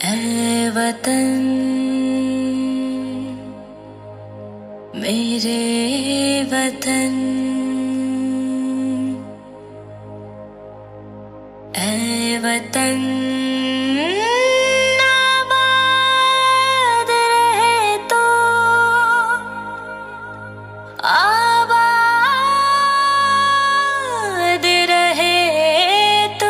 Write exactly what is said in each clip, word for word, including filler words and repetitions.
ऐ वतन मेरे वतन, ऐ वतन आबाद रहे तो, आबाद रहे तो।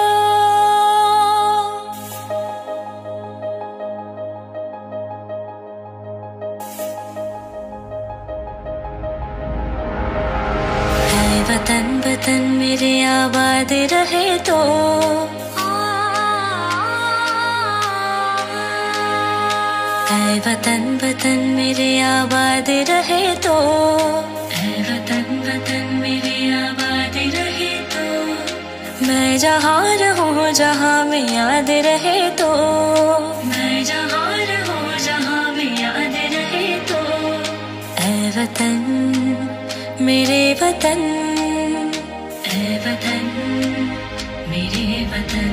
वतन वतन मेरे आबाद रहे तो, ऐ वतन वतन मेरे आबाद रहे तो, ऐ वतन वतन मेरे आबाद रहे तो। मैं जहाँ रहूँ जहाँ में याद रहे तो, मैं जहाँ रहूँ जहाँ में याद रहे तो। ऐ वतन मेरे वतन, ऐ वतन मेरे वतन।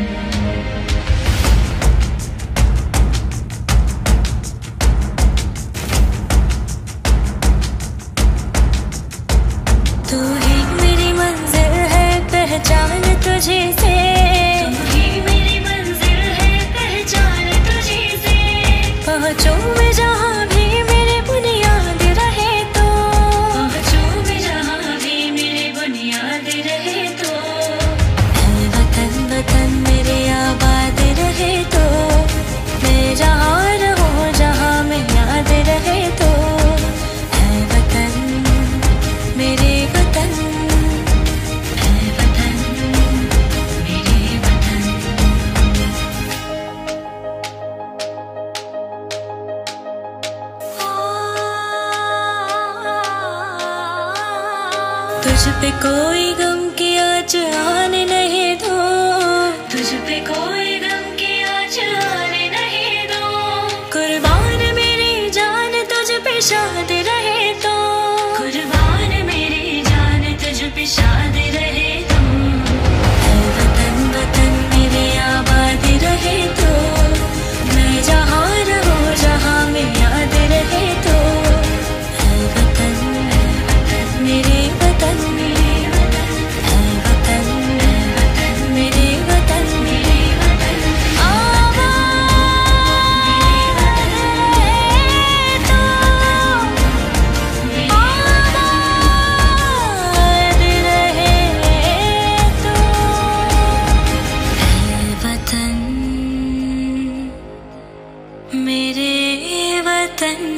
तू ही मेरी मंजिल है पहचान तुझे से, तू ही मेरी मंजिल है पहचान तुझे से। पहुँचूं मैं जहाँ भी मेरे बुनियाद रहे तो, पहुँचूं मैं जहाँ भी मेरे बुनियाद रहे तो। ऐ वतन वतन मेरे आबाद रहे तो, मैं जहाँ रहूँ जहाँ में याद रहे तो। ऐ वतन मेरे वतन, ऐ वतन मेरे वतन। तुझ पे कोई गम की आँच आने नहीं दो, तुझ पे कोई गम की आँच आने नहीं दो। कुर्बान मेरी जान तुझ पे शाद रहे तो, कुर्बान मेरी जान तुझ पे शाद रहे तो। ऐ वतन वतन मेरे आबाद रहे तो, मैं जहाँ रहूँ जहाँ में याद रहे तो। ऐ वतन मेरे वतन, ऐ वतन मेरे वतन। आबाद रहे तो, आबाद रहे तो। ऐ वतन मेरे वतन।